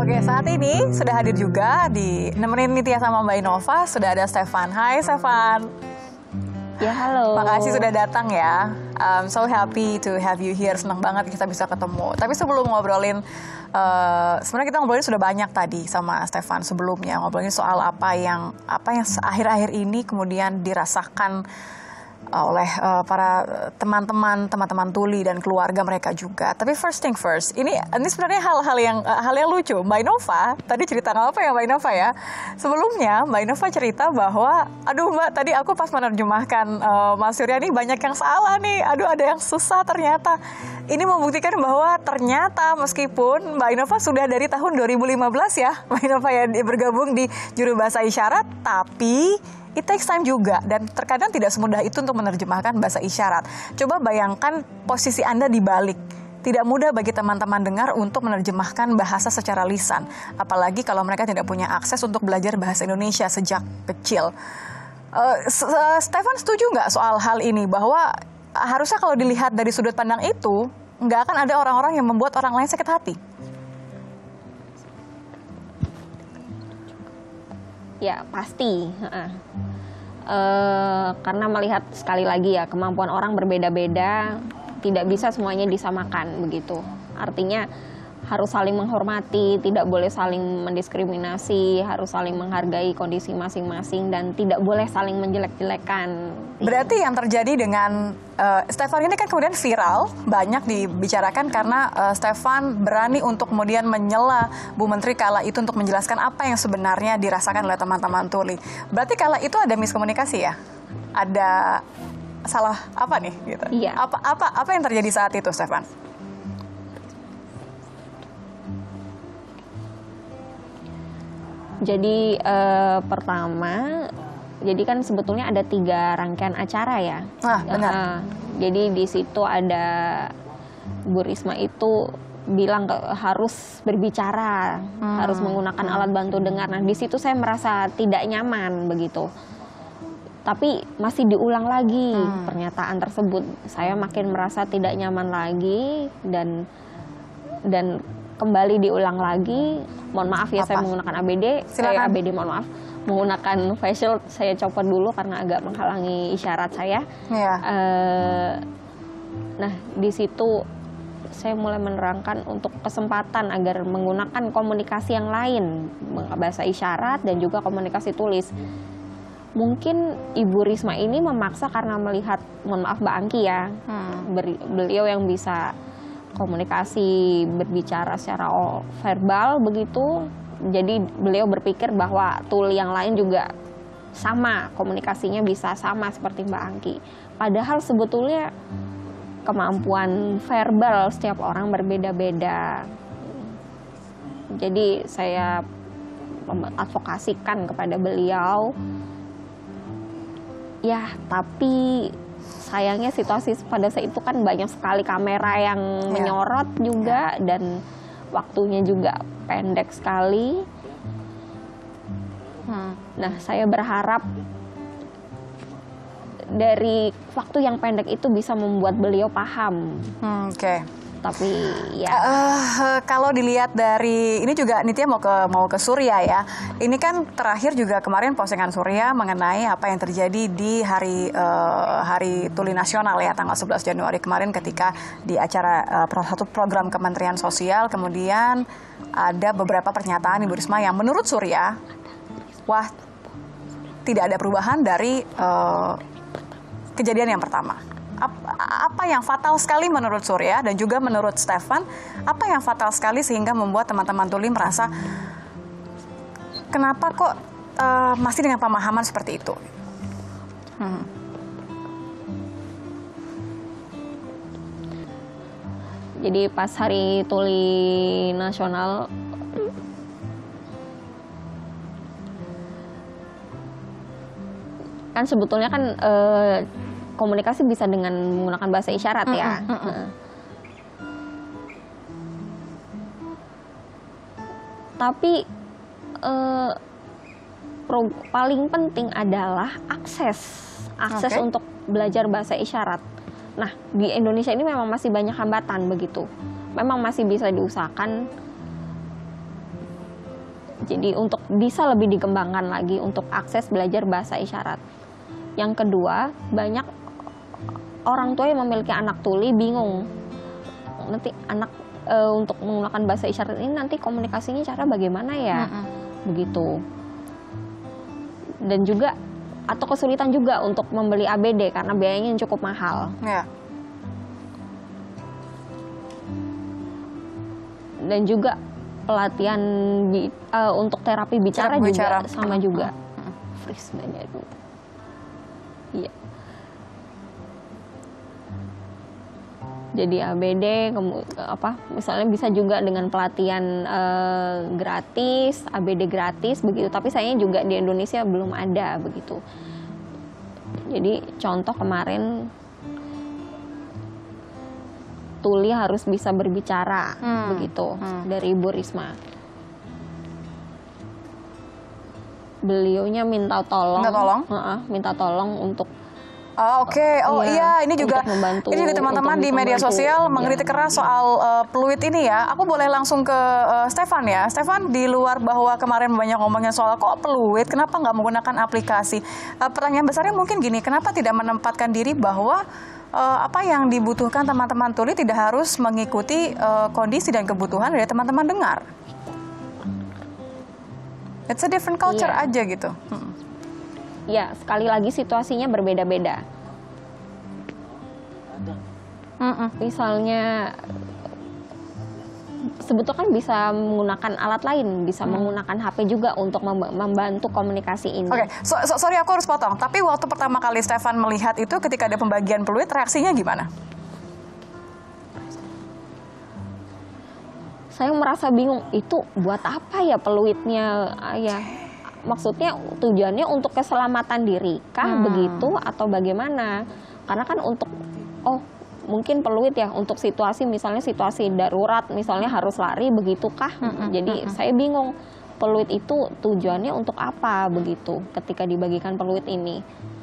Oke, saat ini sudah hadir juga di nemenin Nitya sama Mbak Inova, sudah ada Stefan. Hai Stefan. Ya, halo. Makasih sudah datang ya. I'm so happy to have you here. Senang banget kita bisa ketemu. Tapi sebelum ngobrolin, sebenarnya kita ngobrolin sudah banyak tadi sama Stefan sebelumnya. Ngobrolin soal apa yang akhir-akhir ini kemudian dirasakan oleh para teman-teman Tuli dan keluarga mereka juga. Tapi first thing first, ini sebenarnya hal yang lucu. Mbak Inova tadi cerita nggak apa ya Mbak Inova ya. Sebelumnya Mbak Inova cerita bahwa, aduh Mbak, tadi aku pas menerjemahkan Mas Surya nih banyak yang salah nih. Aduh, ada yang susah ternyata. Ini membuktikan bahwa ternyata meskipun Mbak Inova sudah dari tahun 2015 ya, Mbak Inova ya bergabung di juru bahasa isyarat, tapi it takes time juga, dan terkadang tidak semudah itu untuk menerjemahkan bahasa isyarat. Coba bayangkan posisi Anda di balik. Tidak mudah bagi teman-teman dengar untuk menerjemahkan bahasa secara lisan. Apalagi kalau mereka tidak punya akses untuk belajar bahasa Indonesia sejak kecil. Stefan setuju nggak soal hal ini? Bahwa harusnya kalau dilihat dari sudut pandang itu, nggak akan ada orang-orang yang membuat orang lain sakit hati. Ya, pasti. Karena melihat sekali lagi ya, kemampuan orang berbeda-beda, tidak bisa semuanya disamakan begitu. Artinya harus saling menghormati, tidak boleh saling mendiskriminasi, harus saling menghargai kondisi masing-masing, dan tidak boleh saling menjelek-jelekan. Berarti yang terjadi dengan Stefan ini kan kemudian viral, banyak dibicarakan karena Stefan berani untuk kemudian menyela Bu Menteri kala itu untuk menjelaskan apa yang sebenarnya dirasakan oleh teman-teman Tuli. Berarti kala itu ada miskomunikasi ya? Ada salah apa nih? Gitu. Iya. Apa yang terjadi saat itu, Stefan? Jadi pertama, jadi kan sebetulnya ada 3 rangkaian acara ya. Benar. Jadi di situ ada Bu Risma itu bilang harus berbicara, harus menggunakan alat bantu dengar. Nah, di situ saya merasa tidak nyaman begitu. Tapi masih diulang lagi pernyataan tersebut. Saya makin merasa tidak nyaman lagi, dan kembali diulang lagi. Mohon maaf ya, saya menggunakan ABD. ABD, mohon maaf. Menggunakan facial, saya copot dulu karena agak menghalangi isyarat saya. Iya. Nah, di situ saya mulai menerangkan untuk kesempatan agar menggunakan komunikasi yang lain, bahasa isyarat dan juga komunikasi tulis. Mungkin Ibu Risma ini memaksa karena melihat, mohon maaf Mbak Angki ya, beliau yang bisa komunikasi, berbicara secara verbal begitu. Jadi beliau berpikir bahwa tuli yang lain juga sama, komunikasinya bisa sama seperti Mbak Angki. Padahal sebetulnya kemampuan verbal setiap orang berbeda-beda. Jadi saya advokasikan kepada beliau. Ya, tapi sayangnya situasi pada saat itu kan banyak sekali kamera yang menyorot juga, dan waktunya juga pendek sekali. Nah, saya berharap dari waktu yang pendek itu bisa membuat beliau paham. Oke. Tapi ya. Kalau dilihat dari ini juga Nitya mau ke Surya ya. Ini kan terakhir juga kemarin postingan Surya mengenai apa yang terjadi di hari Tuli Nasional ya, tanggal 11 Januari kemarin ketika di acara satu program Kementerian Sosial, kemudian ada beberapa pernyataan Ibu Risma yang menurut Surya, wah, tidak ada perubahan dari kejadian yang pertama. Apa yang fatal sekali menurut Surya dan juga menurut Stefan, apa yang fatal sekali sehingga membuat teman-teman Tuli merasa kenapa kok masih dengan pemahaman seperti itu? Jadi pas hari Tuli Nasional, kan sebetulnya kan komunikasi bisa dengan menggunakan bahasa isyarat ya. Tapi paling penting adalah akses untuk belajar bahasa isyarat. Nah, di Indonesia ini memang masih banyak hambatan begitu. Memang masih bisa diusahakan. Jadi untuk bisa lebih dikembangkan lagi untuk akses belajar bahasa isyarat. Yang kedua, banyak orang tua yang memiliki anak tuli bingung nanti anak untuk menggunakan bahasa isyarat ini nanti komunikasinya cara bagaimana ya, begitu. Dan juga atau kesulitan juga untuk membeli ABD karena biayanya cukup mahal. Dan juga pelatihan untuk terapi bicara juga sama juga. Freeze banyak dulu. Iya. Jadi ABD misalnya bisa juga dengan pelatihan gratis, ABD gratis begitu. Tapi sayangnya juga di Indonesia belum ada begitu. Jadi contoh kemarin tuli harus bisa berbicara begitu dari Ibu Risma. Beliaunya minta tolong untuk ini juga teman-teman di media sosial mengkritik keras soal peluit ini ya. Aku boleh langsung ke Stefan ya. Stefan, di luar bahwa kemarin banyak ngomongin soal kok peluit, kenapa nggak menggunakan aplikasi? Pertanyaan besarnya mungkin gini, kenapa tidak menempatkan diri bahwa apa yang dibutuhkan teman-teman tuli tidak harus mengikuti kondisi dan kebutuhan dari teman-teman dengar? It's a different culture aja gitu. Ya, sekali lagi situasinya berbeda-beda. Misalnya, sebetulnya kan bisa menggunakan alat lain, bisa menggunakan HP juga untuk membantu komunikasi ini. Oke, sorry aku harus potong. Tapi waktu pertama kali Stefan melihat itu ketika ada pembagian peluit, reaksinya gimana? Saya merasa bingung, itu buat apa ya peluitnya? Ya, maksudnya tujuannya untuk keselamatan diri kah begitu atau bagaimana? Karena kan untuk mungkin peluit ya untuk situasi misalnya situasi darurat misalnya harus lari begitu kah? Jadi saya bingung peluit itu tujuannya untuk apa begitu ketika dibagikan peluit ini.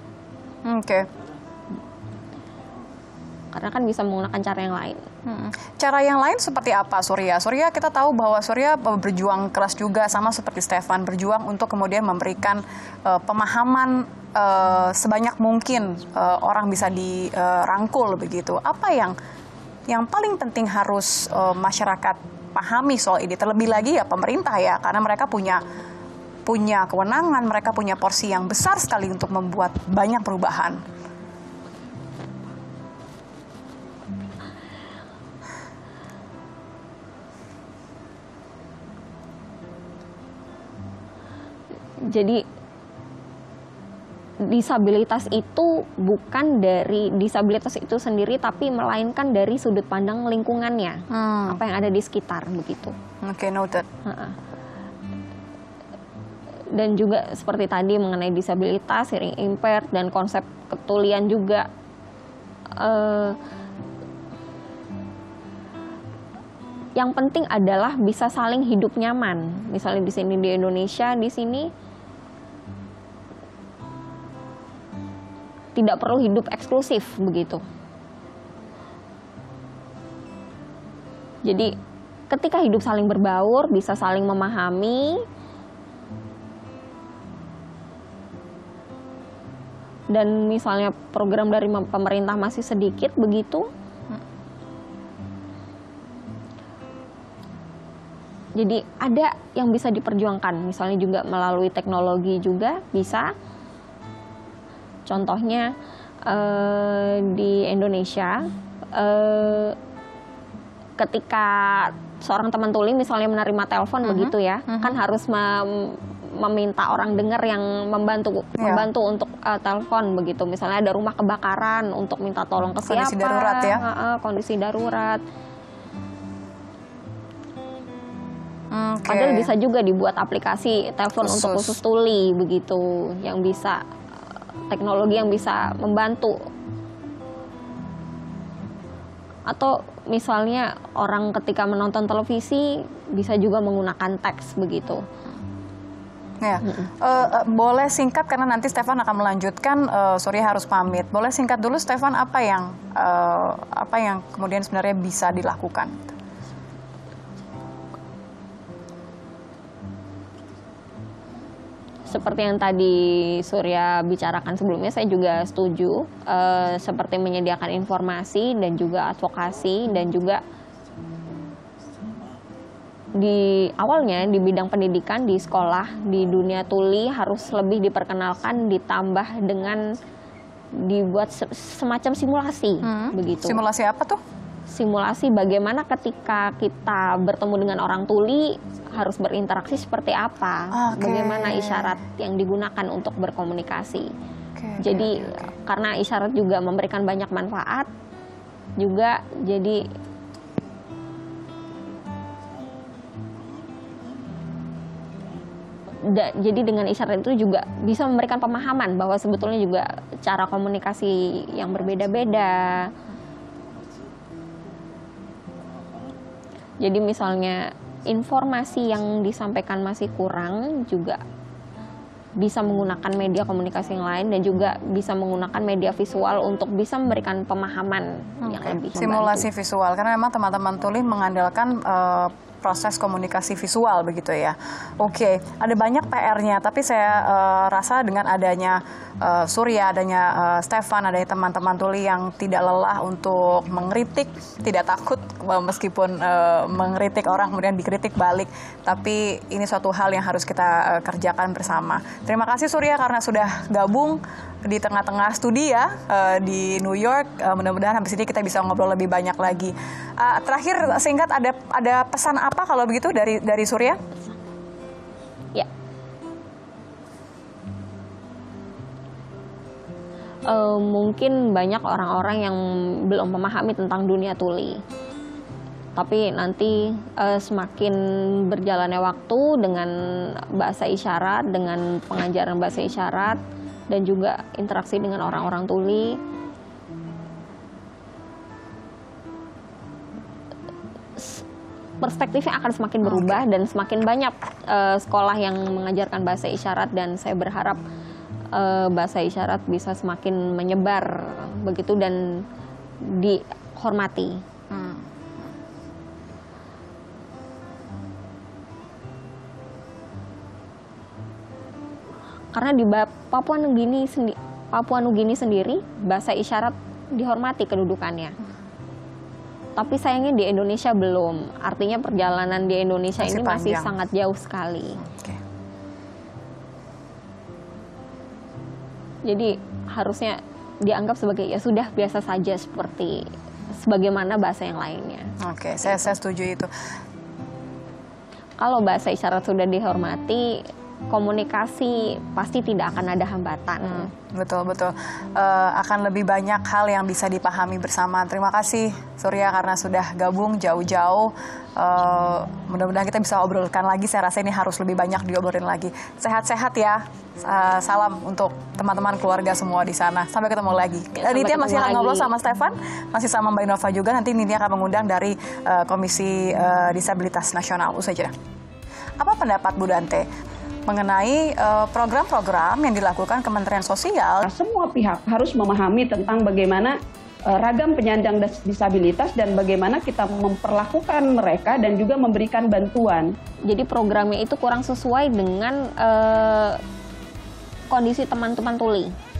Karena kan bisa menggunakan cara yang lain. Cara yang lain seperti apa Surya? Surya kita tahu bahwa Surya berjuang keras juga sama seperti Stefan, berjuang untuk kemudian memberikan pemahaman sebanyak mungkin orang bisa dirangkul begitu. Apa yang paling penting harus masyarakat pahami soal ini? Terlebih lagi ya pemerintah ya, karena mereka punya kewenangan, mereka punya porsi yang besar sekali untuk membuat banyak perubahan. Jadi disabilitas itu bukan dari disabilitas itu sendiri, tapi melainkan dari sudut pandang lingkungannya, apa yang ada di sekitar begitu. Noted. Dan juga seperti tadi mengenai disabilitas, hearing impaired dan konsep ketulian juga. Yang penting adalah bisa saling hidup nyaman. Misalnya di sini di Indonesia, di sini tidak perlu hidup eksklusif begitu. Jadi ketika hidup saling berbaur, bisa saling memahami, dan misalnya program dari pemerintah masih sedikit begitu, jadi ada yang bisa diperjuangkan, misalnya juga melalui teknologi juga bisa. Contohnya di Indonesia, ketika seorang teman tuli misalnya menerima telepon begitu ya, kan harus meminta orang dengar yang membantu untuk telepon begitu. Misalnya ada rumah kebakaran untuk minta tolong ke siapa? Kondisi darurat ya? Kondisi darurat. Padahal bisa juga dibuat aplikasi telepon untuk khusus tuli begitu, yang bisa teknologi yang bisa membantu. Atau misalnya orang ketika menonton televisi bisa juga menggunakan teks begitu. Ya, boleh singkat karena nanti Stefan akan melanjutkan. Surya harus pamit. Boleh singkat dulu Stefan, apa yang kemudian sebenarnya bisa dilakukan? Seperti yang tadi Surya bicarakan sebelumnya, saya juga setuju, seperti menyediakan informasi dan juga advokasi, dan juga di awalnya di bidang pendidikan di sekolah, di dunia tuli harus lebih diperkenalkan, ditambah dengan dibuat semacam simulasi begitu. Simulasi apa tuh? Simulasi bagaimana ketika kita bertemu dengan orang tuli harus berinteraksi seperti apa, bagaimana isyarat yang digunakan untuk berkomunikasi. Jadi karena isyarat juga memberikan banyak manfaat juga, jadi dengan isyarat itu juga bisa memberikan pemahaman bahwa sebetulnya juga cara komunikasi yang berbeda-beda. Jadi misalnya informasi yang disampaikan masih kurang, juga bisa menggunakan media komunikasi yang lain, dan juga bisa menggunakan media visual untuk bisa memberikan pemahaman yang lebih simulasi membantu. visual, karena memang teman-teman tuli mengandalkan proses komunikasi visual begitu ya. Oke, ada banyak PR-nya, tapi saya rasa dengan adanya Surya, adanya Stefan, adanya teman-teman tuli yang tidak lelah untuk mengkritik, tidak takut meskipun mengkritik orang kemudian dikritik balik, tapi ini suatu hal yang harus kita kerjakan bersama. Terima kasih Surya karena sudah gabung di tengah-tengah studi ya di New York. Mudah-mudahan habis ini kita bisa ngobrol lebih banyak lagi. Terakhir singkat, ada pesan apa kalau begitu dari Surya? Ya. Mungkin banyak orang-orang yang belum memahami tentang dunia tuli. Tapi nanti semakin berjalannya waktu dengan bahasa isyarat, dengan pengajaran bahasa isyarat, dan juga interaksi dengan orang-orang tuli, perspektifnya akan semakin berubah dan semakin banyak sekolah yang mengajarkan bahasa isyarat, dan saya berharap bahasa isyarat bisa semakin menyebar begitu dan dihormati. Karena di Papua Nugini sendiri bahasa isyarat dihormati kedudukannya. Tapi sayangnya di Indonesia belum. Artinya perjalanan di Indonesia ini masih sangat jauh sekali. Jadi harusnya dianggap sebagai ya sudah biasa saja seperti sebagaimana bahasa yang lainnya. Oke, saya setuju itu. Kalau bahasa isyarat sudah dihormati, komunikasi pasti tidak akan ada hambatan. Betul. Akan lebih banyak hal yang bisa dipahami bersama. Terima kasih Surya karena sudah gabung jauh-jauh. Mudah-mudahan kita bisa obrolkan lagi. Saya rasa ini harus lebih banyak diobrolin lagi. Sehat-sehat ya. Salam untuk teman-teman keluarga semua di sana. Sampai ketemu lagi. Nitya masih akan ngobrol sama Stefan, masih sama Mbak Nova juga. Nanti Nitya akan mengundang dari Komisi Disabilitas Nasional. Usai jeda. Apa pendapat Bu Dante mengenai program-program yang dilakukan Kementerian Sosial? Semua pihak harus memahami tentang bagaimana ragam penyandang disabilitas dan bagaimana kita memperlakukan mereka dan juga memberikan bantuan. Jadi programnya itu kurang sesuai dengan kondisi teman-teman tuli.